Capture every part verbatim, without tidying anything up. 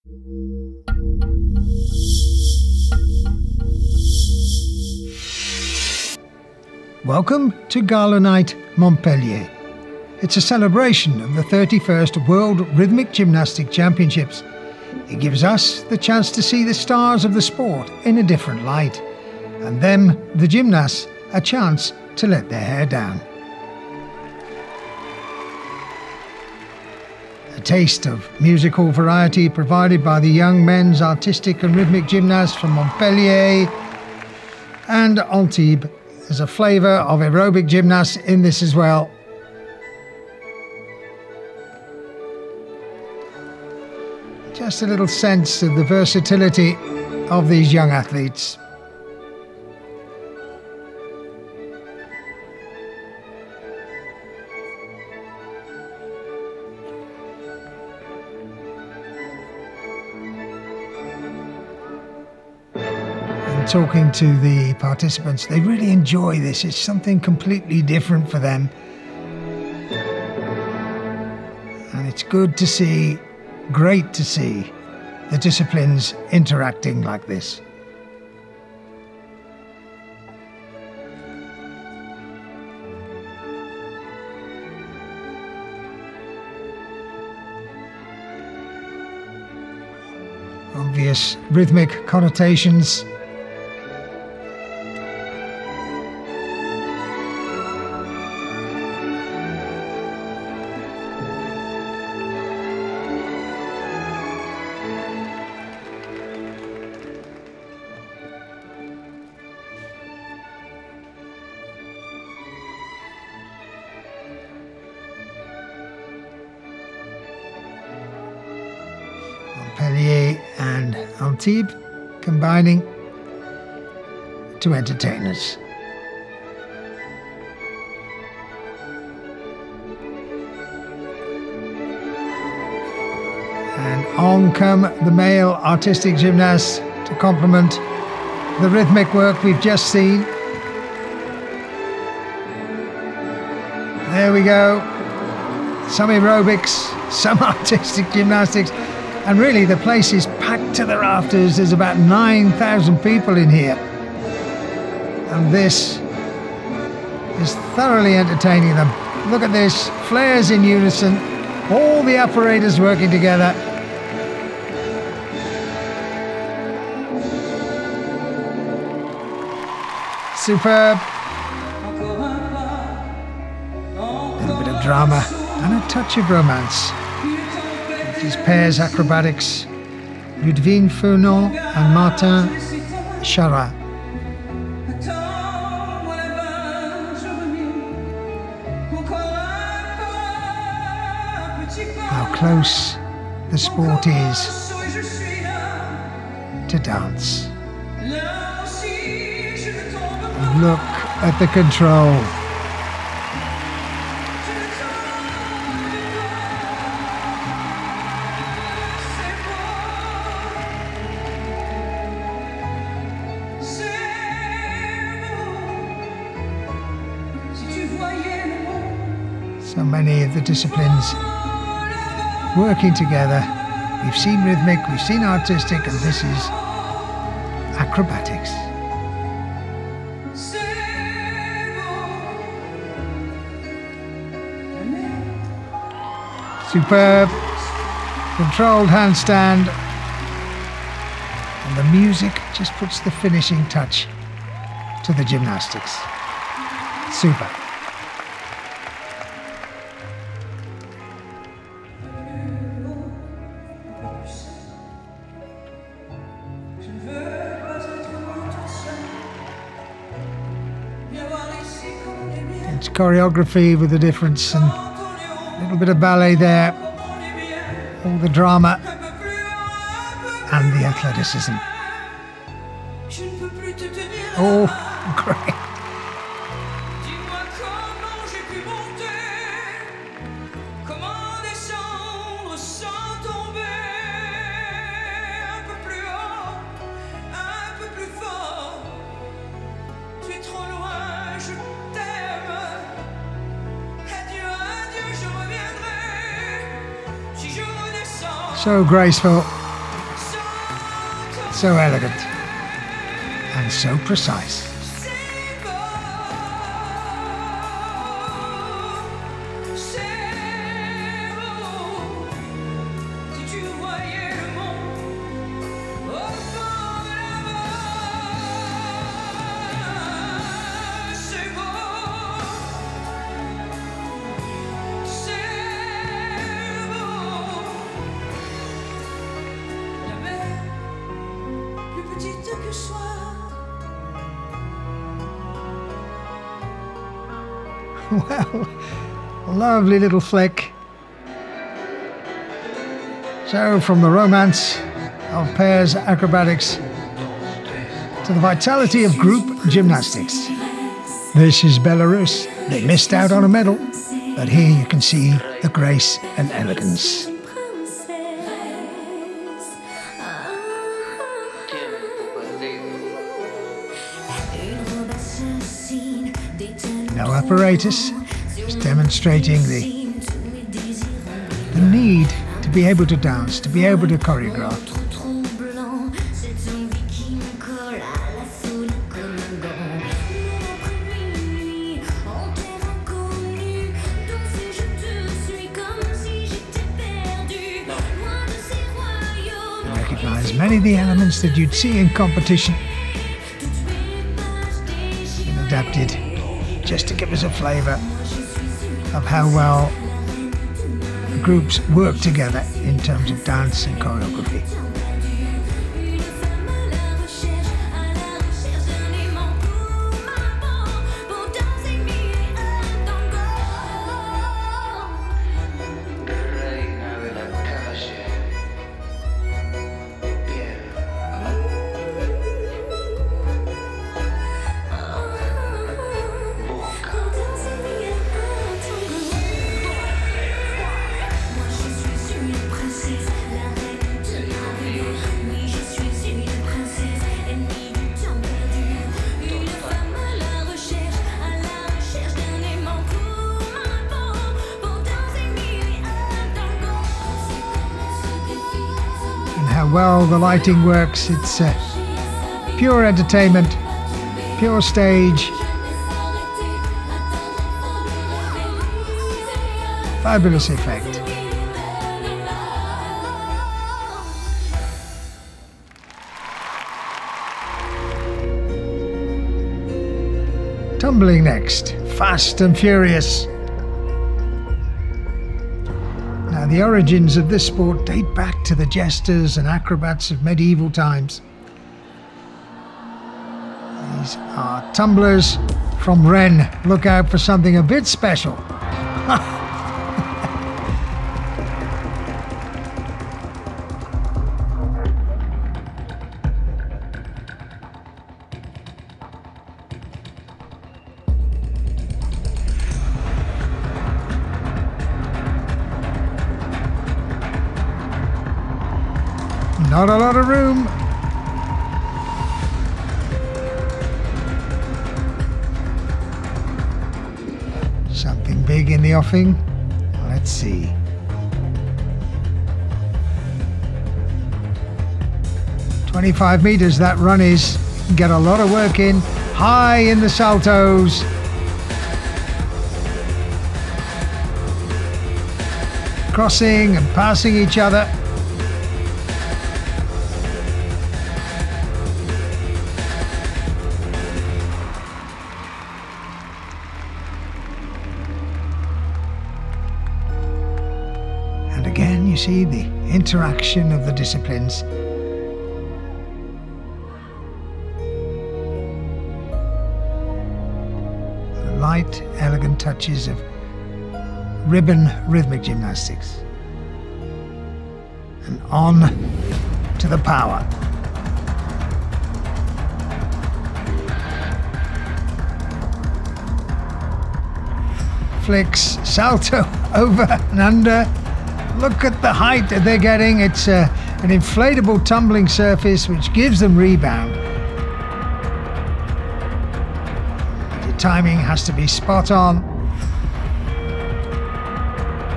Welcome to Gala Night Montpellier. It's a celebration of the thirty-first World Rhythmic Gymnastic Championships. It gives us the chance to see the stars of the sport in a different light, and them, the gymnasts, a chance to let their hair down. A taste of musical variety provided by the young men's artistic and rhythmic gymnasts from Montpellier and Antibes. There's a flavour of aerobic gymnasts in this as well. Just a little sense of the versatility of these young athletes. Talking to the participants, they really enjoy this. It's something completely different for them. And it's good to see, great to see, the disciplines interacting like this. Obvious rhythmic connotations. Montpellier and Antibes combining to entertain us. And on come the male artistic gymnasts to complement the rhythmic work we've just seen. There we go. Some aerobics, some artistic gymnastics. And really, the place is packed to the rafters. There's about nine thousand people in here. And this is thoroughly entertaining them. Look at this, flares in unison, all the operators working together. Superb. A little bit of drama and a touch of romance. These pairs acrobatics, Ludivine Furnon and Martin Charat. How close the sport is to dance. And look at the control. So many of the disciplines working together. We've seen rhythmic, we've seen artistic, and this is acrobatics. Superb, controlled handstand, and the music just puts the finishing touch to the gymnastics. Super. It's choreography with a difference, and a little bit of ballet there, all the drama and the athleticism. Oh, great. So graceful, So elegant and so precise. Well, lovely little flick. So from the romance of pairs acrobatics to the vitality of group gymnastics. This is Belarus. They missed out on a medal, but here you can see the grace and elegance. No apparatus, just demonstrating the, the need to be able to dance, to be able to choreograph. You recognise many of the elements that you'd see in competition and adapted just to give us a flavour of how well the groups work together in terms of dance and choreography. How well the lighting works. It's uh, pure entertainment, pure stage. Fabulous effect. Tumbling next, Fast and Furious. Now, the origins of this sport date back to the jesters and acrobats of medieval times. These are tumblers from Rennes. Look out for something a bit special. Not a lot of room. Something big in the offing. Let's see. twenty-five meters that run is. You can get a lot of work in. High in the saltos. Crossing and passing each other. And again, you see the interaction of the disciplines. The light, elegant touches of ribbon rhythmic gymnastics. And on to the power. Flicks, salto, over and under. Look at the height that they're getting. It's uh, an inflatable tumbling surface which gives them rebound. The timing has to be spot on.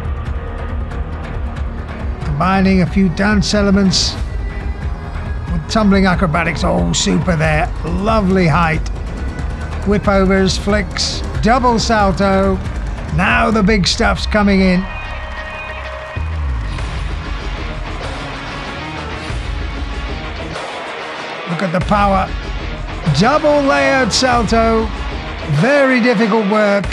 Combining a few dance elements with tumbling acrobatics, all super there. Lovely height. Whip overs, flicks, double salto. Now the big stuff's coming in. Look at the power. Double layered salto. Very difficult work.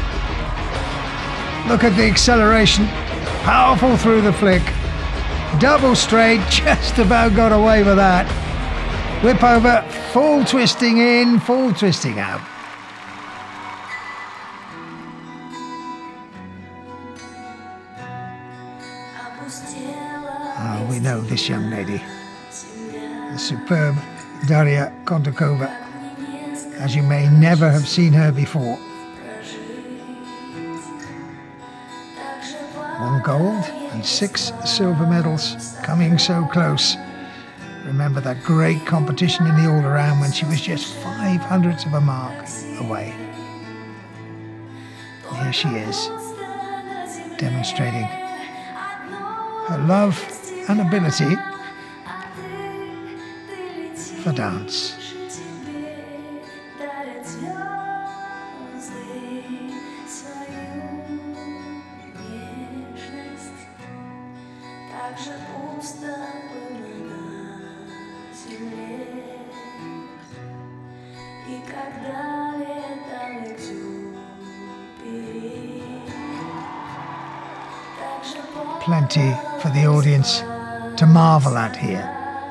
Look at the acceleration. Powerful through the flick. Double straight, just about got away with that. Whip over, full twisting in, full twisting out. Oh, we know this young lady. The superb Daria Kontakova, as you may never have seen her before. One gold and six silver medals, coming so close. Remember that great competition in the all-around when she was just five hundredths of a mark away. And here she is, demonstrating her love and ability for dance. Plenty for the audience to marvel at here.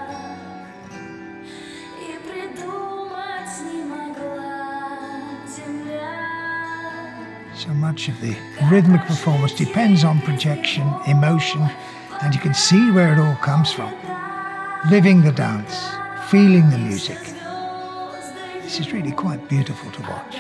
So much of the rhythmic performance depends on projection, emotion, and you can see where it all comes from. Living the dance, feeling the music. This is really quite beautiful to watch.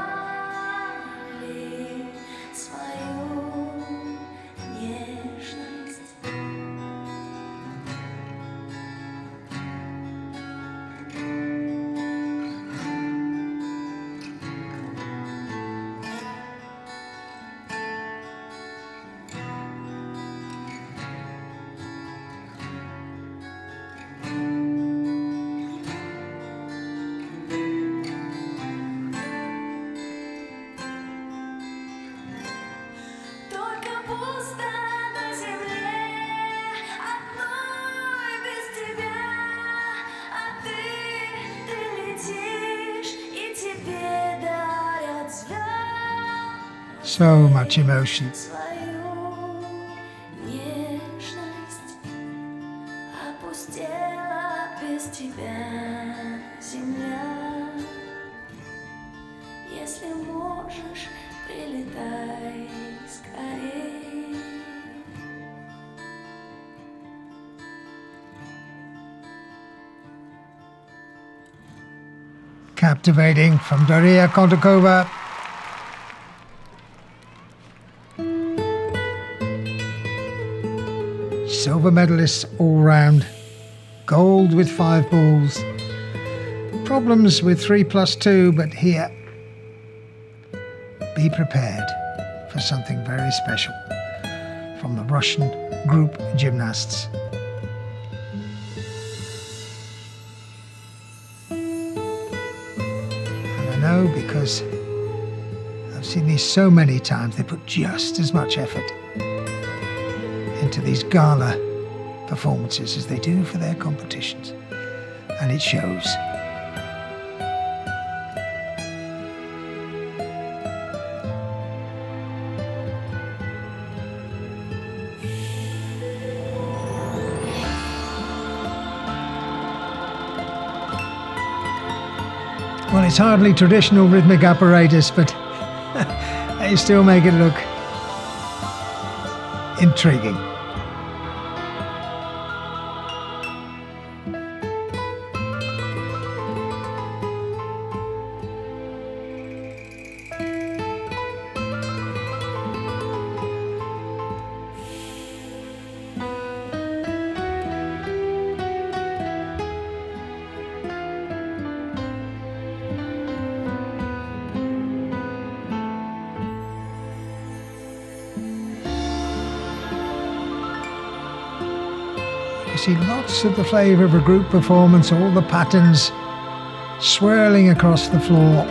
So much emotion. Captivating from Daria Kontakova. Silver medalists all round, gold with five balls, problems with three plus two, but here, be prepared for something very special from the Russian group gymnasts. And I know because I've seen these so many times, they put just as much effort into these gala performances as they do for their competitions, and it shows. Well, it's hardly traditional rhythmic apparatus, but they still make it look intriguing. see lots of the flavour of a group performance, all the patterns swirling across the floor.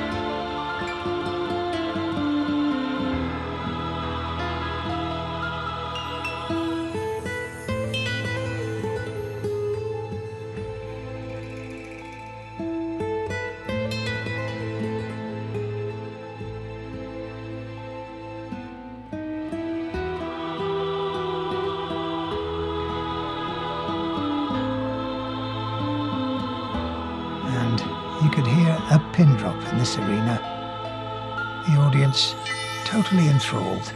You could hear a pin drop in this arena. The audience totally enthralled.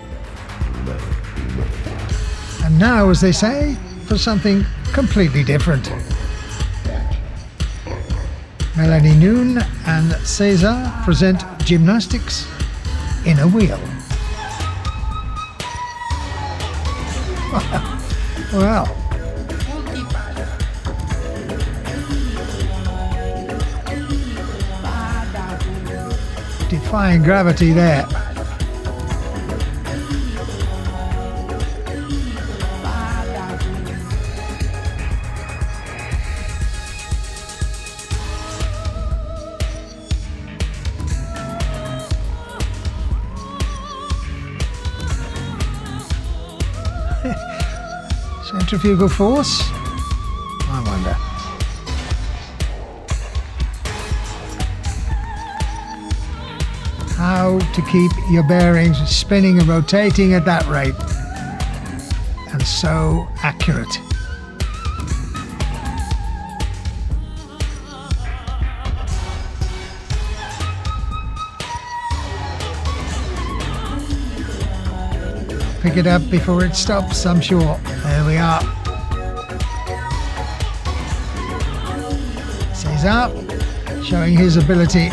And now, as they say, for something completely different. Melanie Noon and Cesar present Gymnastics in a Wheel. Well. Defying gravity there. Centrifugal force? I wonder. How to keep your bearings spinning and rotating at that rate, and so accurate. Pick it up before it stops, I'm sure. There we are. Cesar showing his ability.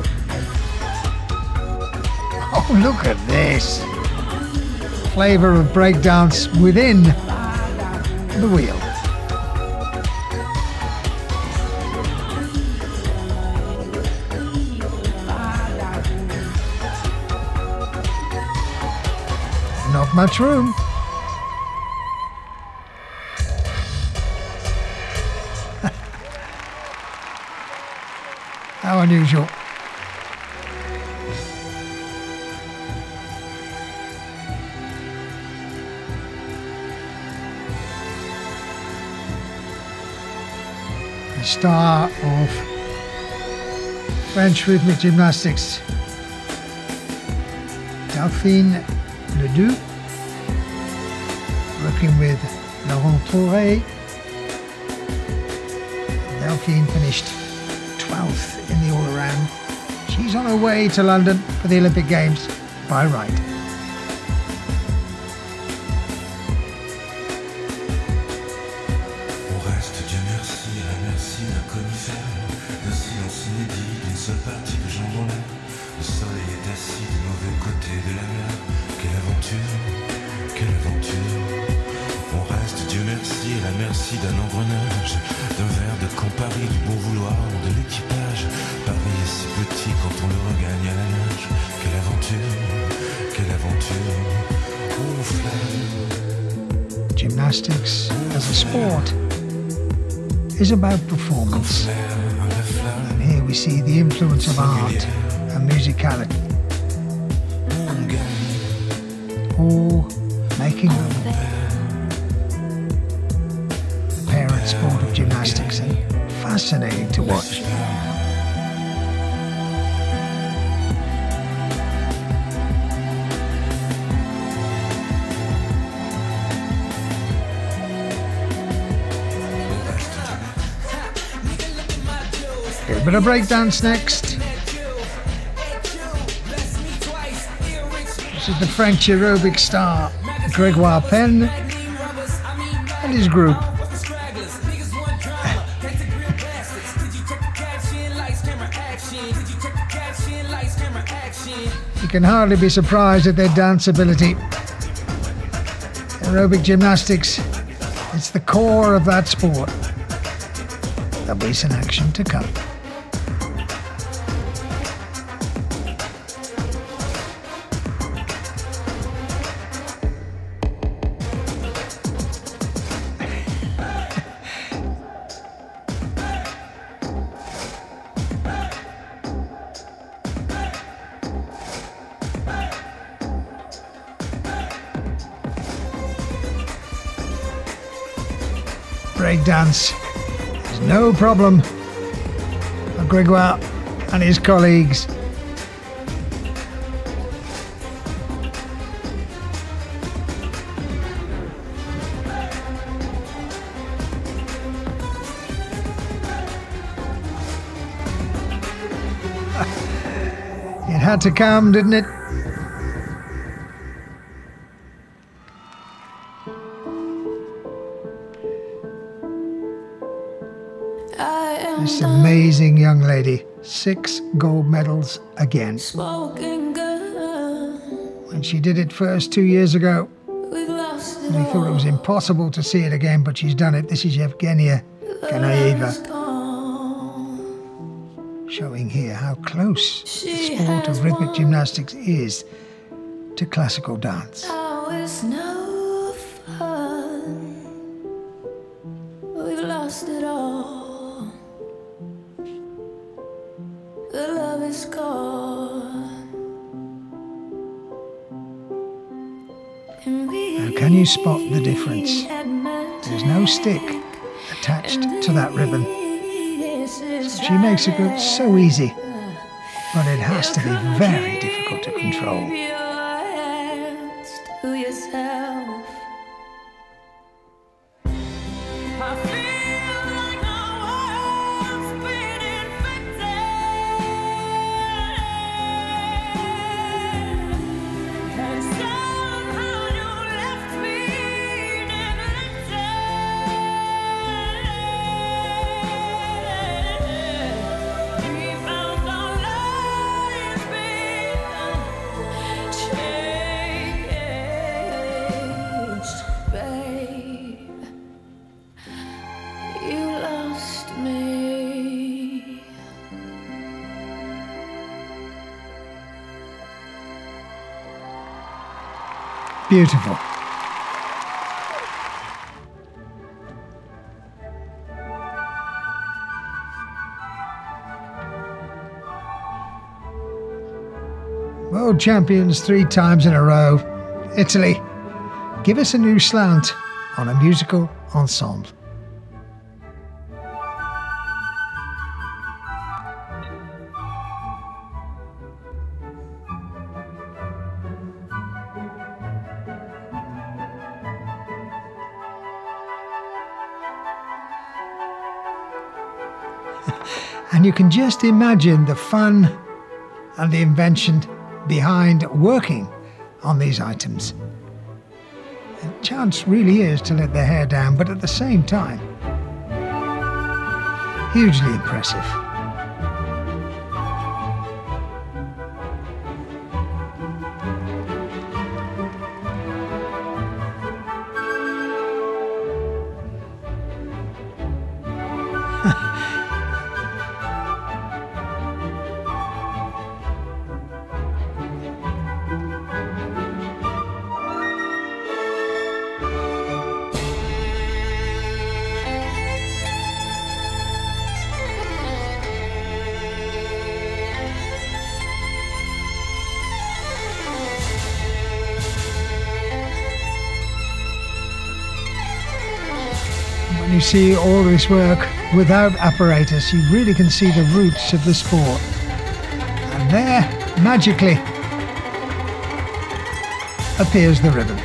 Oh, look at this. Flavour of breakdance within the wheel. Not much room. How unusual. The star of French rhythmic gymnastics, Delphine Ledoux, working with Laurent Touré. Delphine finished twelfth in the all-around. She's on her way to London for the Olympic Games by right. On reste, Dieu merci, à la merci d'un conifère, d'un silence inédit, d'une seule partie de jambes en l'air. Le soleil est assis du mauvais côté de la mer. Quelle aventure, quelle aventure. On reste, Dieu merci, à la merci d'un engrenage, d'un verre de Campari, du bon vouloir de l'équipage. Paris est si petit quand on le regagne à la nage. Quelle aventure, quelle aventure. On flâne. Gymnastics as a sport is about performance. And here we see the influence of art and musicality, all making up the parent sport of gymnastics, and fascinating to watch. A bit of breakdance next. This is the French aerobic star Grégoire Pen and his group. You can hardly be surprised at their dance ability. Aerobic gymnastics, it's the core of that sport. There'll be some action to come. breakdance is no problem for Gregoire and his colleagues. It had to come, didn't it? This amazing young lady, six gold medals again. When she did it first two years ago, we thought it was impossible to see it again, but she's done it. This is Yevgenia Ganaeva, showing here how close the sport of rhythmic gymnastics is to classical dance. No fun. We've lost it all. The love is gone. Now, can you spot the difference? There's no stick attached to that ribbon. She makes it look so easy, but it has to be very difficult to control. Beautiful. World champions three times in a row. Italy, give us a new slant on a musical ensemble. And you can just imagine the fun and the invention behind working on these items. The chance really is to let their hair down, but at the same time, hugely impressive. When you see all this work without apparatus, you really can see the roots of the sport. And there, magically, appears the ribbon.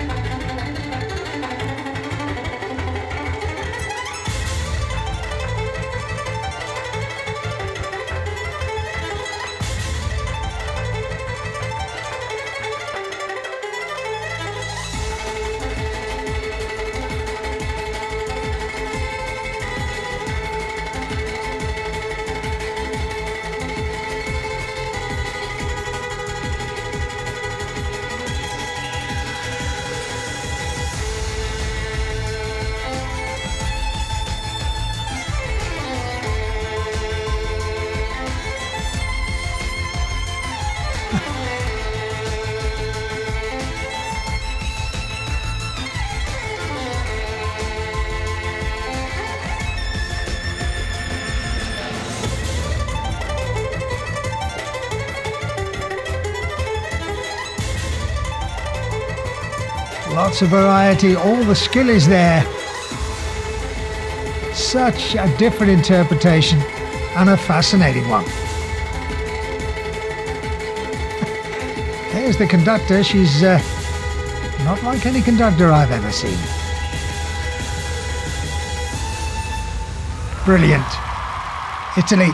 Lots of variety, all the skill is there. such a different interpretation and a fascinating one. There's the conductor. She's uh, not like any conductor I've ever seen. Brilliant. Italy.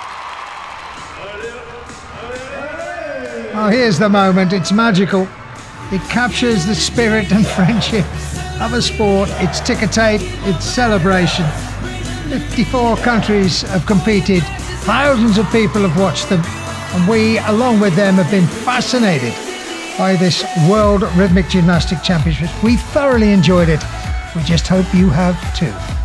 Oh, here's the moment. It's magical. It captures the spirit and friendship of a sport. It's ticker tape. It's celebration. fifty-four countries have competed. Thousands of people have watched them. And we, along with them, have been fascinated by this World Rhythmic Gymnastic Championship. We thoroughly enjoyed it. We just hope you have too.